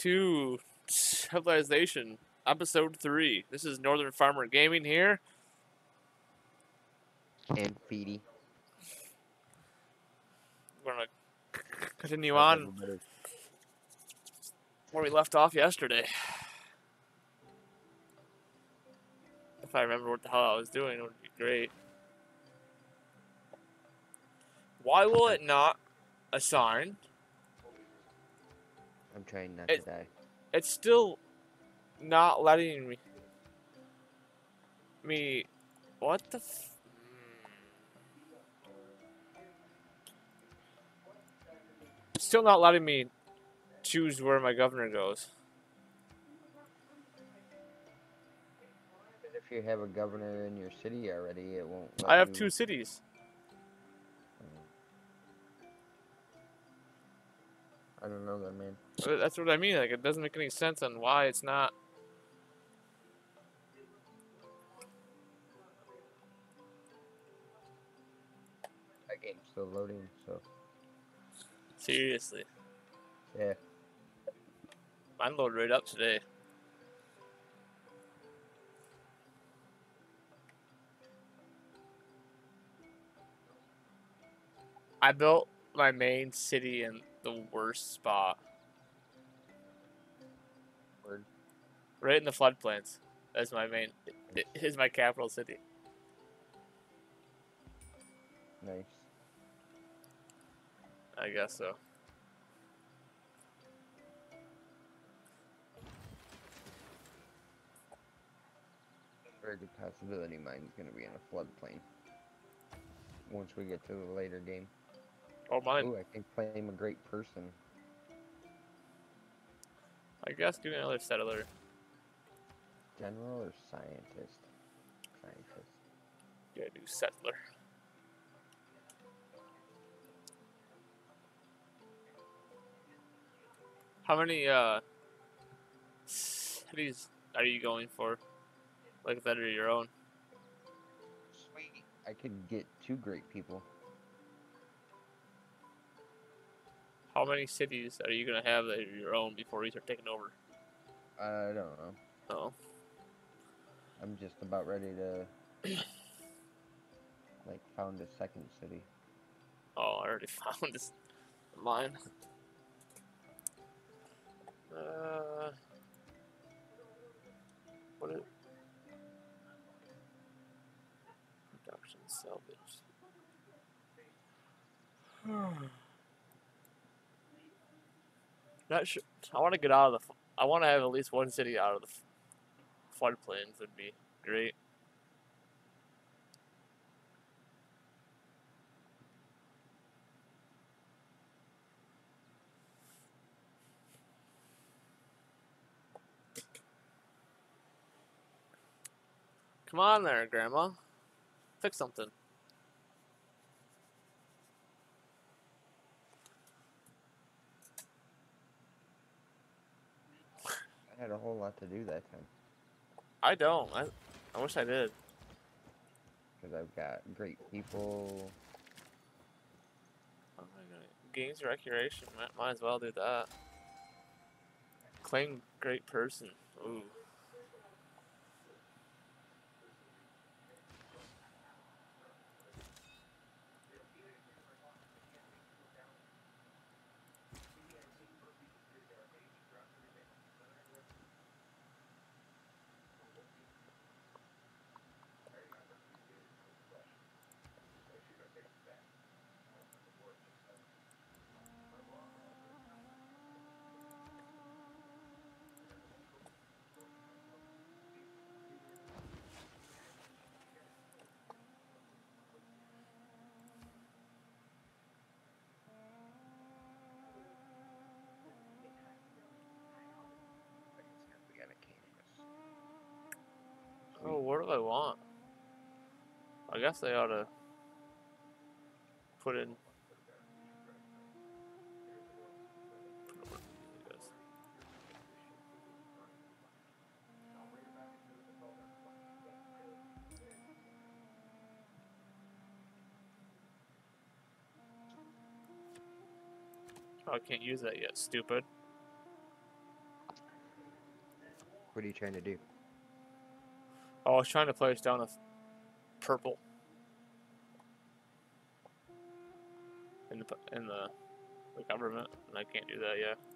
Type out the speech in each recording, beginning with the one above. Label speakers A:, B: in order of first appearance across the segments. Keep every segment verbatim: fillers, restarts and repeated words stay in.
A: to Civilization, episode three. This is Northern Farmer Gaming here.
B: And Feedy.
A: We're going to continue
B: How's
A: on
B: everybody?
A: where we left off yesterday. If I remember what the hell I was doing, it would be great. Why will it not assign?
B: I'm trying not
A: It-
B: to die.
A: It's still not letting me. Me. What the f. Still not letting me choose where my governor goes.
B: If you have a governor in your city already, it won't let
A: I have
B: you...
A: two cities.
B: I don't know that, man.
A: That's what I mean. Like, it doesn't make any sense on why it's not.
B: That game's still loading, so...
A: Seriously.
B: Yeah.
A: Mine loaded right up today. I built my main city in the worst spot.
B: Word.
A: Right in the floodplains. That's my main. It is my capital city.
B: Nice.
A: I guess so.
B: Very good possibility mine's gonna be in a floodplain. Once we get to the later game.
A: Oh, mine.
B: Ooh, I can claim a great person.
A: I guess do another settler.
B: General or scientist? Scientist.
A: Yeah, do settler. How many uh cities are you going for? Like that are your own?
B: Sweet. I could get two great people.
A: How many cities are you gonna have that are your own before you start taking over?
B: I don't know.
A: Oh.
B: I'm just about ready to like found a second city.
A: Oh, I already found this mine. Uh, what is production salvage? Not sure. I want to get out of the. I want to have at least one city out of the floodplains. Would be great. Come on there, Grandma. Fix something.
B: I had a whole lot to do that time.
A: I don't. I, I wish I did.
B: Because I've got great people.
A: Oh my God. Games recreation. Might, might as well do that. Claim great person. Ooh. Oh, what do I want? I guess they ought to put in. Oh, I can't use that yet, stupid.
B: What are you trying to do?
A: Oh, I was trying to place down a purple in the in the, the government, and I can't do that yet.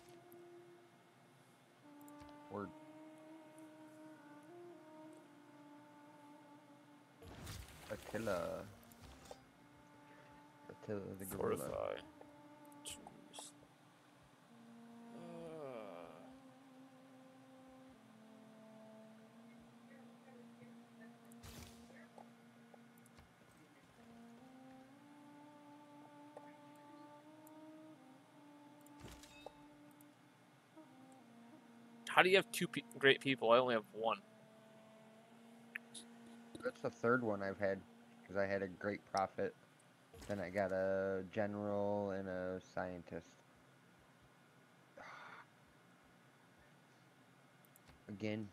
B: Word. Attila. Attila the gorilla.
A: Fortify. Choose. Uh, How do you have two pe great people? I only have one.
B: That's the third one I've had, because I had a great prophet, then I got a general and a scientist. Again.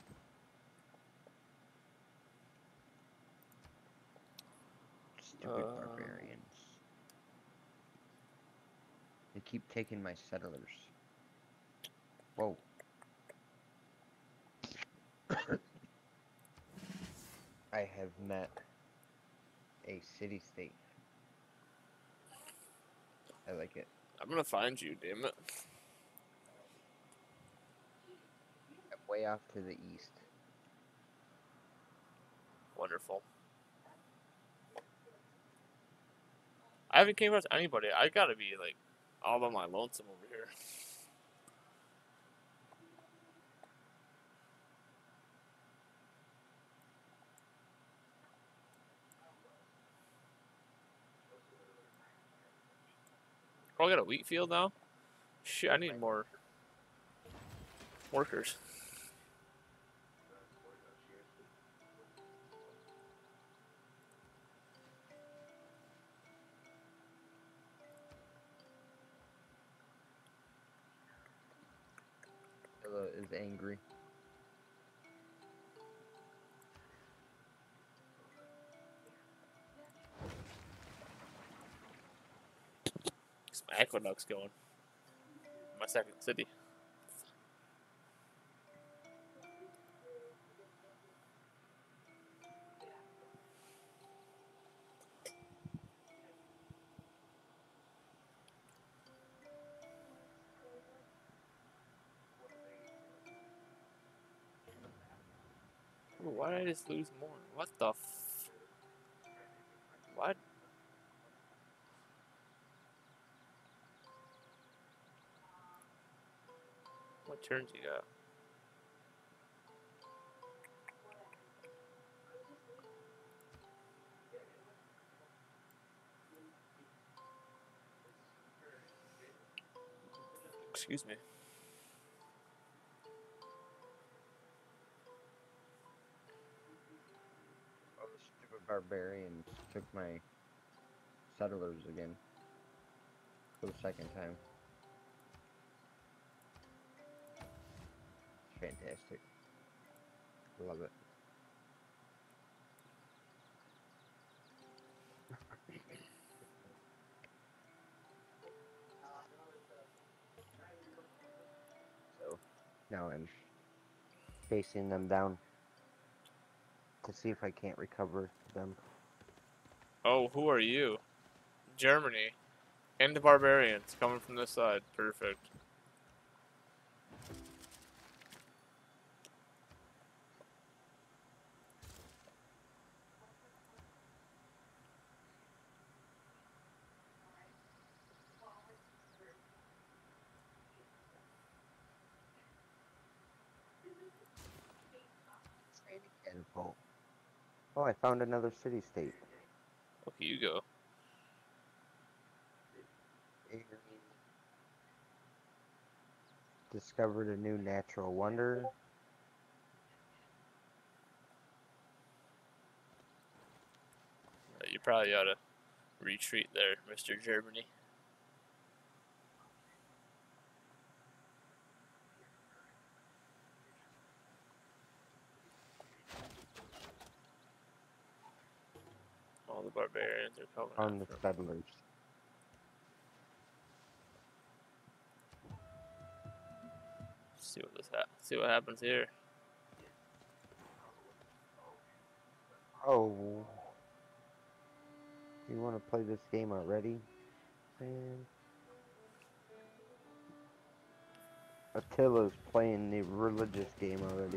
B: Stupid
A: Uh,
B: barbarians. They keep taking my settlers. Whoa. I have met a city-state. I like it.
A: I'm gonna find you, damn it.
B: Way off to the east.
A: Wonderful. I haven't came across anybody. I gotta be like all by my lonesome over here. Oh, I got a wheat field now? Shit, I need more workers.
B: Attila is angry.
A: Some aqueducts going. My second city. Ooh, why did I just lose more? What the f... What? What turns you got? Excuse me.
B: Oh, the stupid barbarians took my settlers again. For the second time. It's fantastic. Love it. So, now I'm chasing them down to see if I can't recover them.
A: Oh, who are you? Germany. And the barbarians coming from this side. Perfect.
B: Catapult. Oh, I found another city-state.
A: Look at you go.
B: Discovered a new natural wonder.
A: You probably ought to retreat there, Mister Germany. All the barbarians are coming
B: On the
A: after 'em.
B: settlers.
A: see what this ha see what happens here.
B: Oh. You want to play this game already? Man. Attila's playing the religious game already.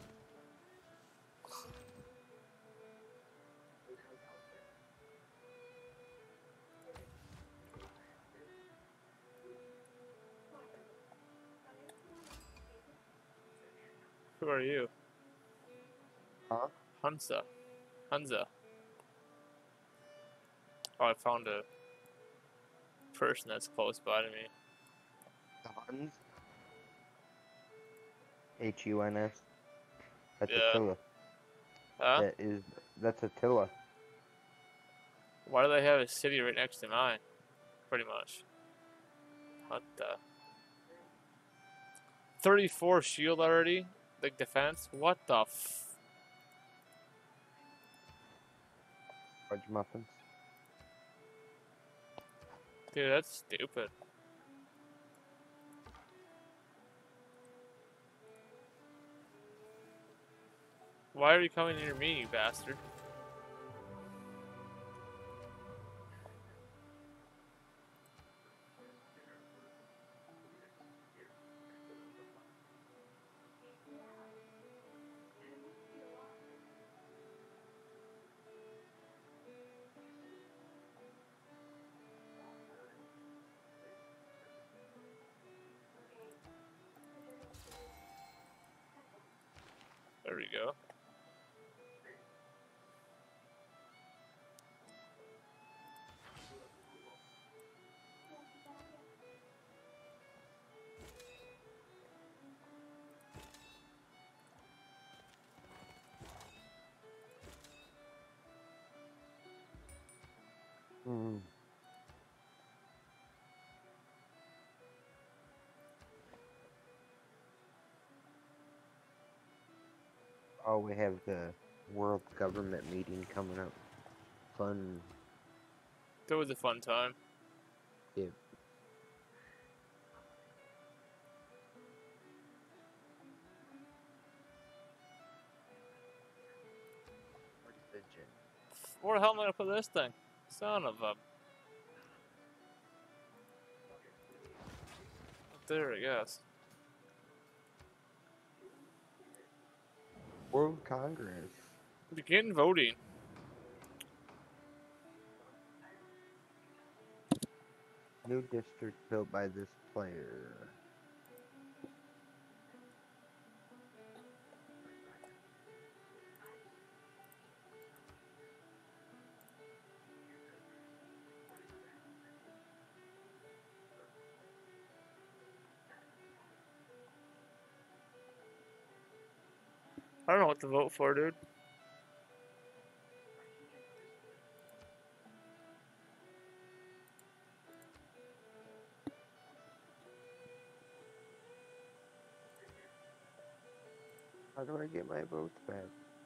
A: Who are you?
B: Huh?
A: Hunza. Hunza. Oh, I found a person that's close by to me.
B: The Huns? H U N S. That's
A: Yeah.
B: Attila.
A: Huh?
B: That is, that's Attila.
A: Why do they have a city right next to mine? Pretty much. What the? thirty-four shield already? Like defense? What the f...
B: Fudge muffins.
A: Dude, that's stupid. Why are you coming near me, you bastard? There we go.
B: Hmm. Oh, we have the World Government meeting coming up. Fun.
A: That was a fun time.
B: Yeah. Religion.
A: Where the hell am I gonna put this thing? Son of a... There, I guess.
B: World Congress.
A: Begin voting.
B: New district built by this player.
A: I don't know what to vote for, dude.
B: How do I get my votes back?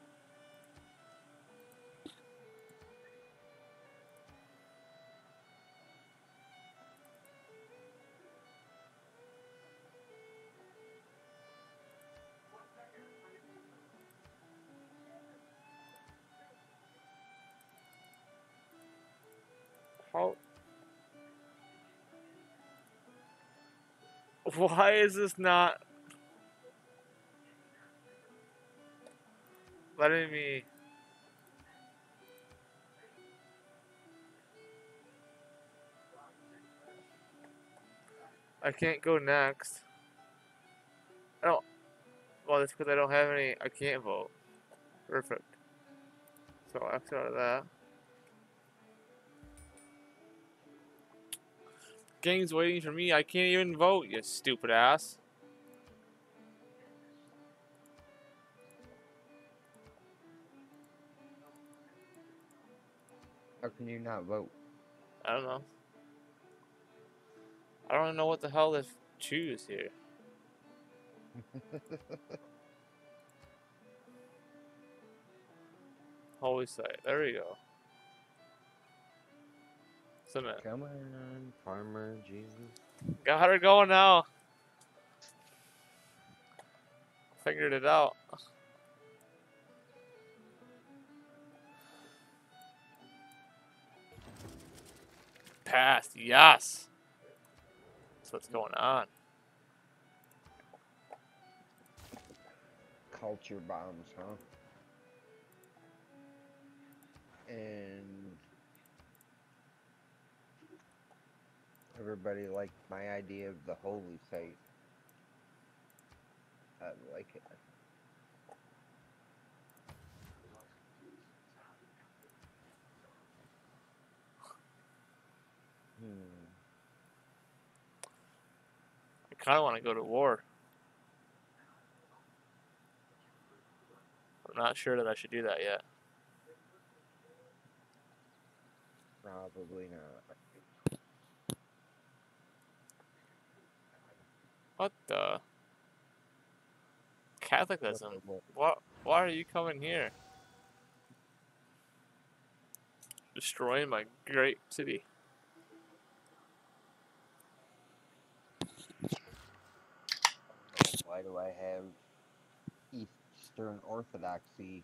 A: How? Why is this not letting me? I can't go next. I don't. Well, that's because I don't have any. I can't vote. Perfect. So I'll X out of that. Game's waiting for me. I can't even vote, you stupid ass.
B: How can you not vote?
A: I don't know. I don't even know what the hell to choose here. Holy site. There we go. Submit.
B: Come on, Farmer Jesus.
A: Got her going now. figured it out. Passed, yes. That's what's going on.
B: Culture bombs, huh? And everybody liked my idea of the holy site. I like it. Hmm.
A: I kind of want to go to war. I'm not sure that I should do that yet.
B: Probably not.
A: What the? Catholicism?
B: What-
A: What? Why are you coming here? Destroying my great city.
B: Why do I have Eastern Orthodoxy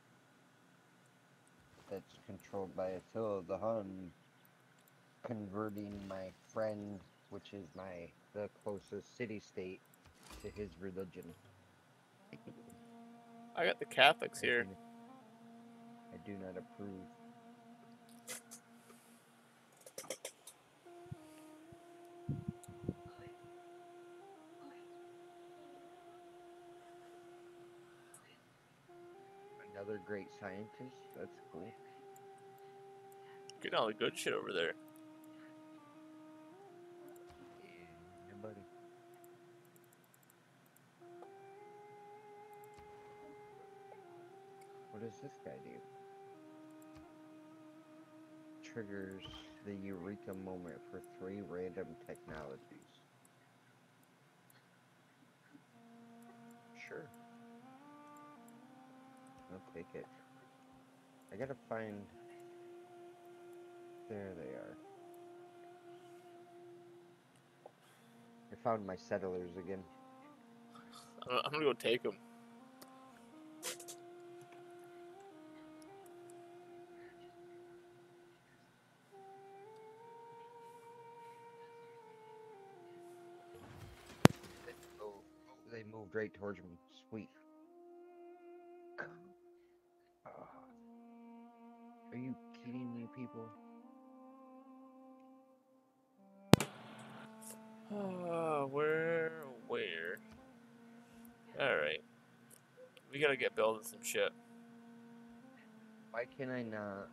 B: that's controlled by Attila the Hun converting my friend, which is my the closest city-state, to his religion?
A: I got the Catholics
B: I
A: here.
B: do, I do not approve. Another great scientist? That's cool.
A: Getting all the good shit over there.
B: Yeah, buddy. What does this guy do? Triggers the eureka moment for three random technologies. Sure. I'll take it. I gotta find... There they are. I found my settlers again.
A: I'm I'm gonna go take them.
B: Oh, they moved right towards me. Sweet. Oh, are you kidding me, people?
A: Uh, where? Where? Alright. We gotta get building some shit.
B: Why can I not?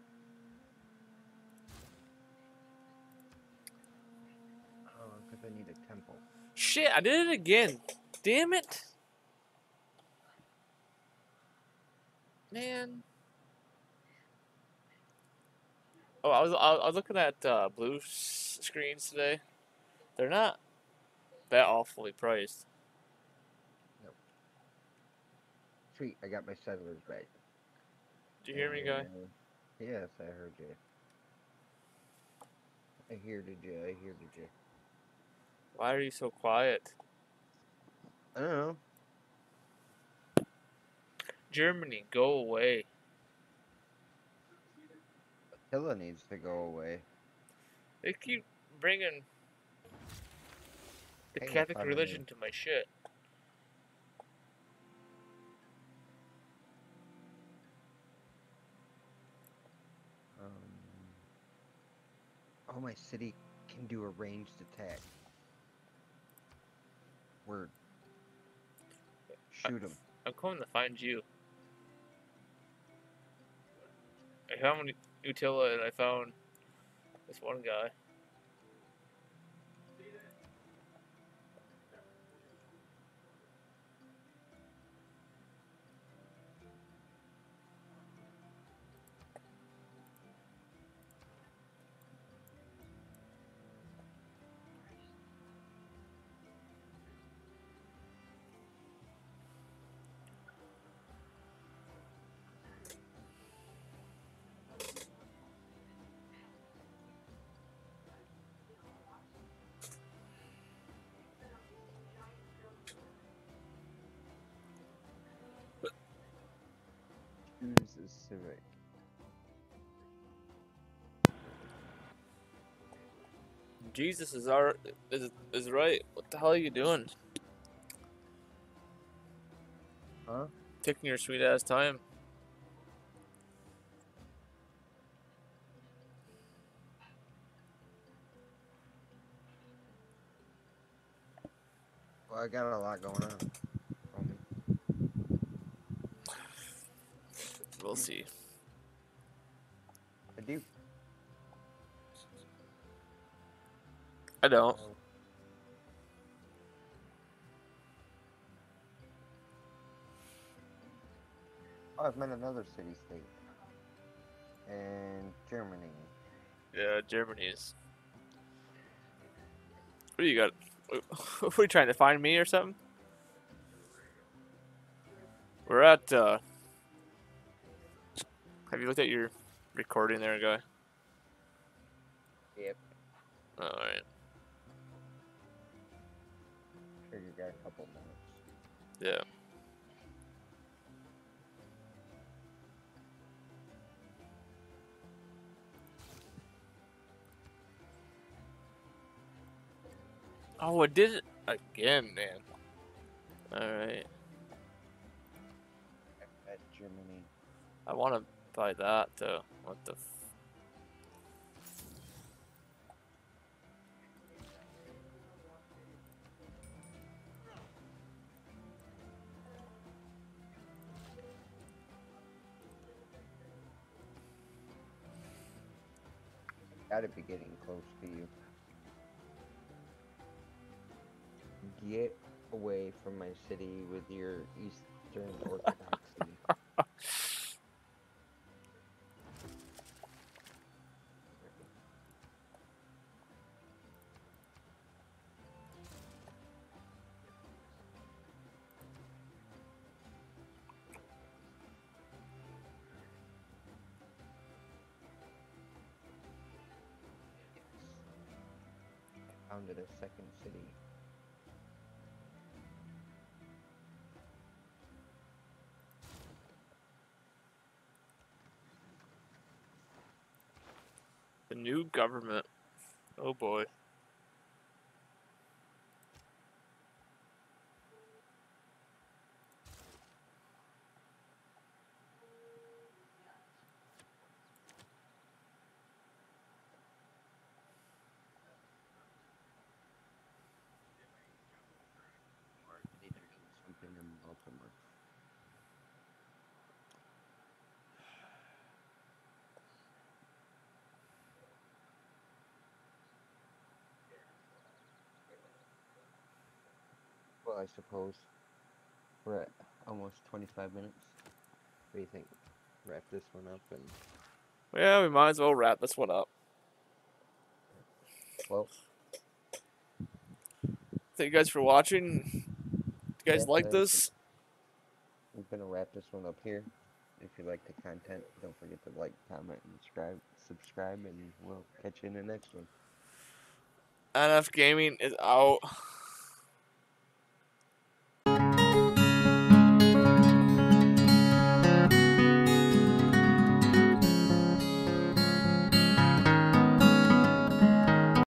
B: Oh, because I need a temple.
A: Shit, I did it again. Damn it. Man. Oh, I was I was looking at uh, blue s- screens today. They're not that awfully priced.
B: Nope. Sweet, I got my settlers back.
A: Did you hear me, guy?
B: And- Yes, I heard you. I heard you. I heard you.
A: Why are you so quiet?
B: I don't know.
A: Germany, go away.
B: Attila needs to go away.
A: They keep bringing the
B: Hang
A: Catholic
B: fun on
A: religion
B: me.
A: to my shit.
B: Um, oh, my city can do a ranged attack. Word. Shoot him.
A: I'm coming to find you. I found Utila and I found this one guy.
B: is civic.
A: Jesus is our is is right. What the hell are you doing?
B: Huh?
A: Taking your sweet ass time.
B: Well, I got a lot going on. homie.
A: We'll see.
B: I do.
A: I don't.
B: Oh. Oh, I've met another city state. And Germany.
A: Yeah, Germany's. What do you got? What are you trying to find me or something? We're at. uh... Have you looked at your recording there, guy?
B: Yep.
A: All right.
B: Sure, you got a couple minutes.
A: Yeah. Oh, I did it again, man. All right.
B: At Germany.
A: I want to buy that though. What the? F
B: Gotta be getting close to you. Get away from my city with your Eastern Orthodoxy. Founded a second city.
A: the new government. Oh boy.
B: Or they drinking something in Baltimore. Well, I suppose we're at almost twenty-five minutes. What do you think? Wrap this one up and
A: Yeah, we might as well wrap this one up.
B: well.
A: Thank you guys for watching. You guys
B: Yeah,
A: like
B: uh,
A: this?
B: I'm gonna wrap this one up here. If you like the content, don't forget to like, comment, and subscribe. Subscribe, and we'll catch you in the next one.
A: N F Gaming is out.